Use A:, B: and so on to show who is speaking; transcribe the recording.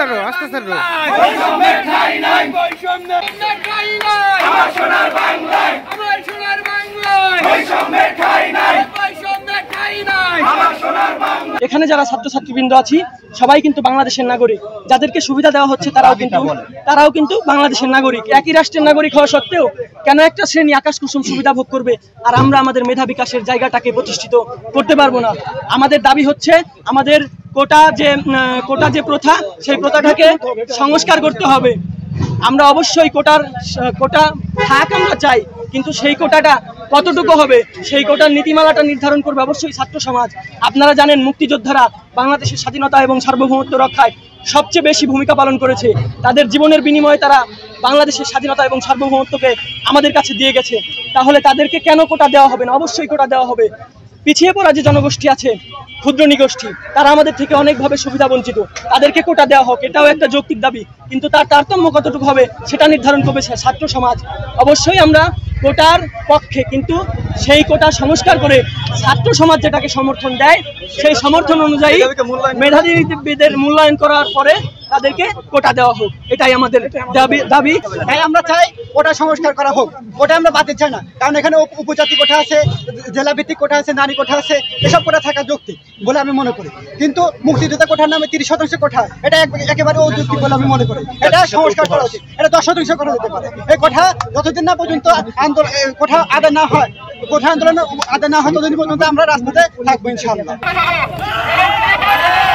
A: এখানে যারা ছাত্রছাত্রীবৃন্দ আছি সবাই কিন্তু বাংলাদেশের নাগরিক, যাদেরকে সুবিধা দেওয়া হচ্ছে তারাও কিন্তু বাংলাদেশের নাগরিক। একই রাষ্ট্রের নাগরিক হওয়া সত্ত্বেও কেন একটা শ্রেণী আকাশ কুসুম সুবিধা ভোগ করবে আর আমরা আমাদের মেধা বিকাশের জায়গাটাকে প্রতিষ্ঠিত করতে পারবো না? আমাদের দাবি হচ্ছে আমাদের কোটা যে প্রথা, সেই প্রথাটাকে সংস্কার করতে হবে। আমরা অবশ্যই কোটা থাক আমরা চাই, কিন্তু সেই কোটাটা কতটুকু হবে সেই কোটার নীতিমালাটা নির্ধারণ করবে অবশ্যই ছাত্র সমাজ। আপনারা জানেন মুক্তিযোদ্ধারা বাংলাদেশের স্বাধীনতা এবং সার্বভৌমত্ব রক্ষায় সবচেয়ে বেশি ভূমিকা পালন করেছে। তাদের জীবনের বিনিময়ে তারা বাংলাদেশের স্বাধীনতা এবং সার্বভৌমত্বকে আমাদের কাছে দিয়ে গেছে। তাহলে তাদেরকে কেন কোটা দেওয়া হবে না? অবশ্যই কোটা দেওয়া হবে। পিছিয়ে পড়া যে জনগোষ্ঠী আছে, ক্ষুদ্র নিগোষ্ঠী, তারা আমাদের থেকে অনেকভাবে সুবিধা বঞ্চিত, তাদেরকে কোটা দেওয়া হোক, এটাও একটা যৌক্তিক দাবি। কিন্তু তার তারতম্য কতটুকু হবে সেটা নির্ধারণ করবে ছাত্র সমাজ। অবশ্যই আমরা কোটার পক্ষে, কিন্তু সেই কোটা সংস্কার করে ছাত্র সমাজ যেটাকে সমর্থন দেয় সেই সমর্থন অনুযায়ী মেধাবীদের মূল্যায়ন করার পরে তাদেরকে কোটা দেওয়া হোক, এটাই আমাদের দাবি।
B: আমরা চাই কোটা সংস্কার করা হোক, কোটা আমরা বাতিল চাই না। কারণ এখানে উপজাতি কোটা আছে, জেলাভিত্তিক কোটা আছে, নারী কোটা আছে, এসব কোটা থাকা যৌক্তিক বলে আমি মনে করি। কিন্তু মুক্তিযোদ্ধা কোটার নামে 30% কোটা, এটা একেবারে অযৌক্তিক বলে আমি মনে করি। এটা সংস্কার করা উচিত, এটা 10% করা যেতে পারে। এই কোটা যতদিন না পর্যন্ত কোটা আদায় না হয়, কোটা আন্দোলন আদায় না হয়, ততদিন পর্যন্ত আমরা রাজপথে থাকবো ইনশাআল্লাহ।